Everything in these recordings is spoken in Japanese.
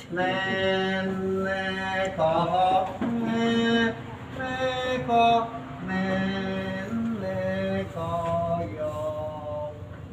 ねんねこねねこねんねこよ。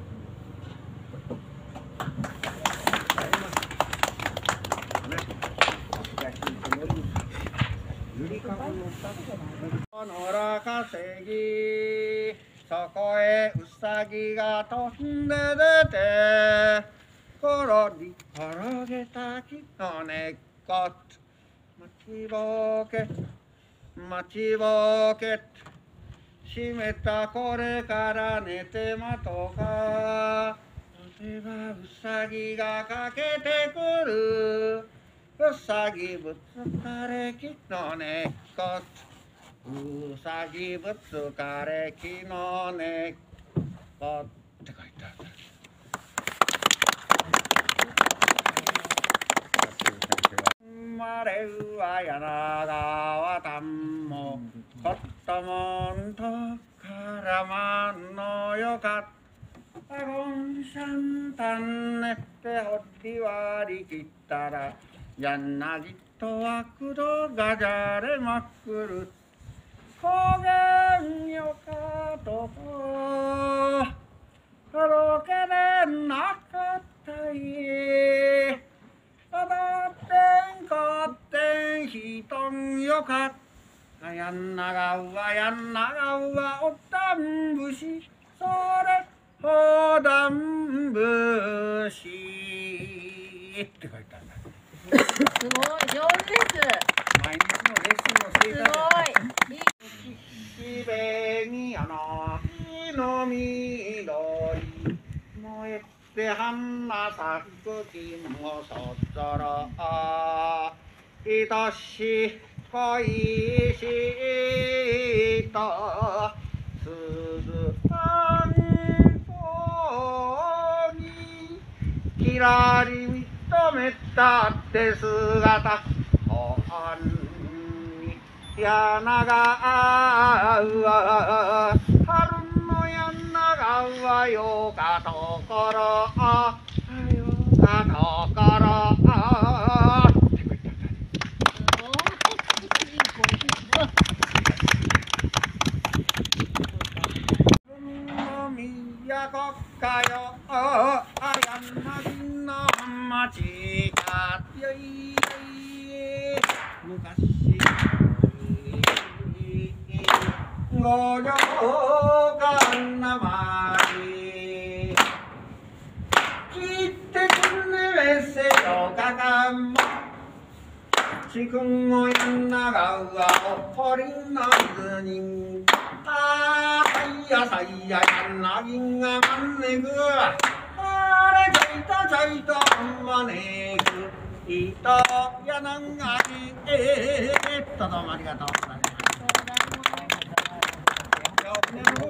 のらかせぎそこへうさぎが飛んで出てころり転げた木の根っこ待ちぼけ待ちぼけ閉めたこれから寝てまとうか例えばうさぎがかけてくるうさぎぶつかれ木の根っこうさぎぶつかれ木の根っこって書いてある。生まれるは柳川田んもこっともんとからまんのよかあごんしゃんたんねってほり割り切ったら柳とはくどがじゃれまくる高原よかとことろけでなかったいただってんかってんひとんよかやんながうわやんながうわおったんぶしそれほだんぶしって書いてあるんだ。 すごい上手です。 毎日のレッスンをしていただすごい。 岸辺に木の緑燃えて花咲く金もそっぞろ愛しい恋しと鈴さんとにきらり認めたって姿ほんに柳川春の柳川よかところよかところ都かよあやなぎの町かよい昔ご両官なまり聞いてくれせよかかもちくんごやながうわおほりなずにあいやさいややなぎがまんねぐあれちょいとちょいとまねぐいとやながきどうもありがとうございます。